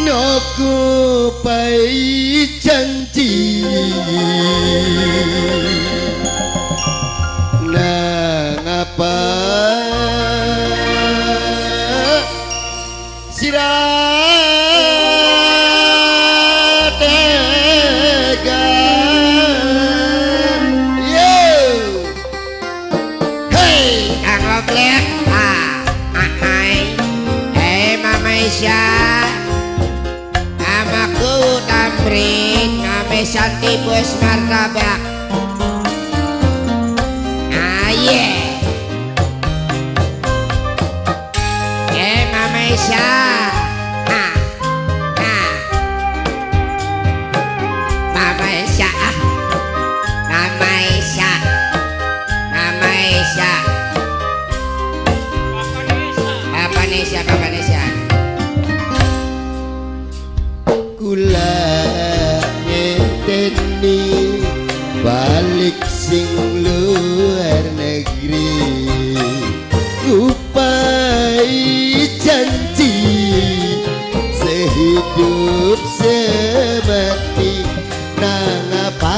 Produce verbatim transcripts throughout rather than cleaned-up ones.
Noku pai janji nang apa sirah tegan yo hey Anggo Black ah hai hey Mama Isya namaku Tamrin kami Santi Bos Martabak ah yeah hey Mama Isya ah ah Mama Isya ah Mama Isya Mama Isya Papa Nesya Papa Nesya kula ngenteni balik sing luar negeri upai janji sehidup semati nang apa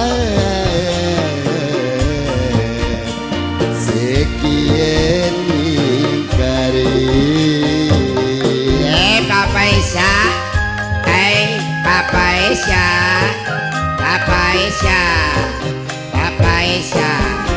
sekian ingkari eh Papa Isya eh Papa Isya Papa Isya Papa Isya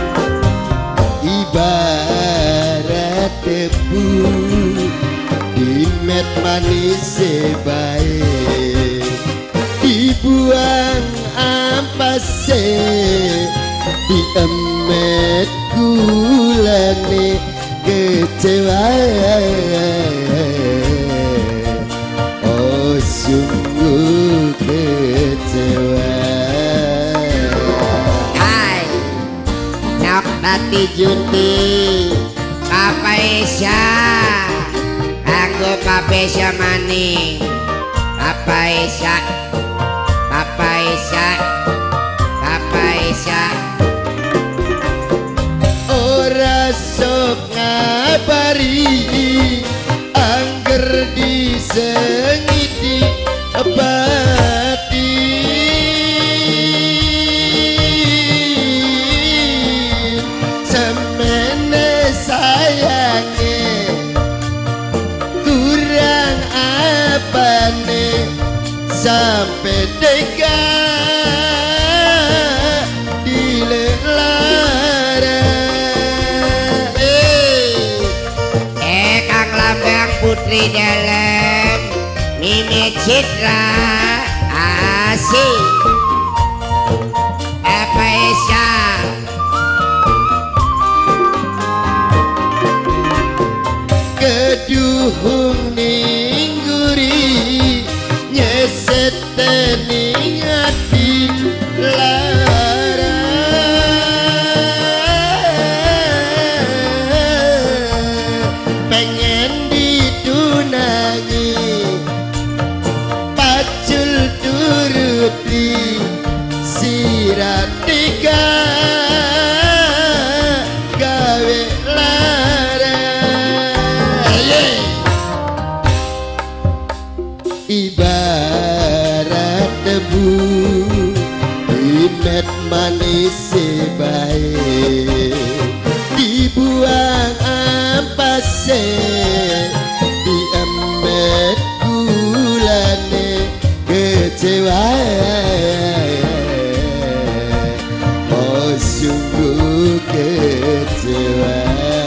ibarat debu di met manis baik dibuang ampase di emet gulane kecewa oh sungguh kecewa hai nak tati junti Papa Isya kanggo Papa Isya maning Papa Isya Papa Isya Papa Isya ora sok ngabari angger disengiti bati semene sayange kurang apane sampai tega dilelara eh Kang Lambang Putri dalam Mimi Citra asik Papa Isya keduhung ningguri nyeset tening hati lara pengen ditunangi pacul turuti sirat tiga gawe lara ibarat debu di met manis baik dibuang ampase di emet gulane kecewa oh sungguh kecewa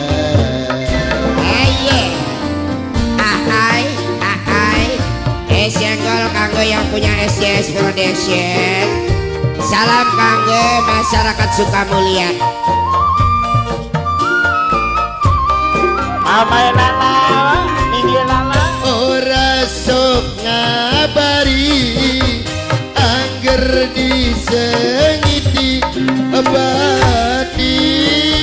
senggol kanggo yang punya S C S Production salam kanggo masyarakat Sukamulya Mama Nana Minggi Nana ora sok ngabari angger disengiti bati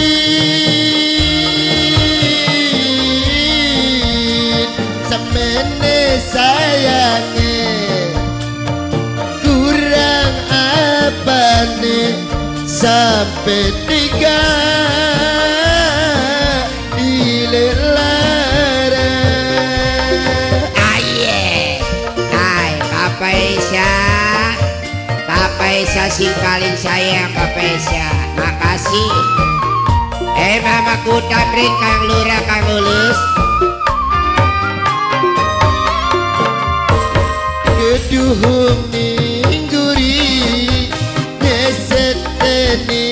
semene sayange kurang apane sampai tiga dilelara aye ay kasih paling sayang Kak Pesya. Makasih. Eh mamaku Tamrin, Kang Lurah, Kang Lulus. Keduhung ningguri neseteni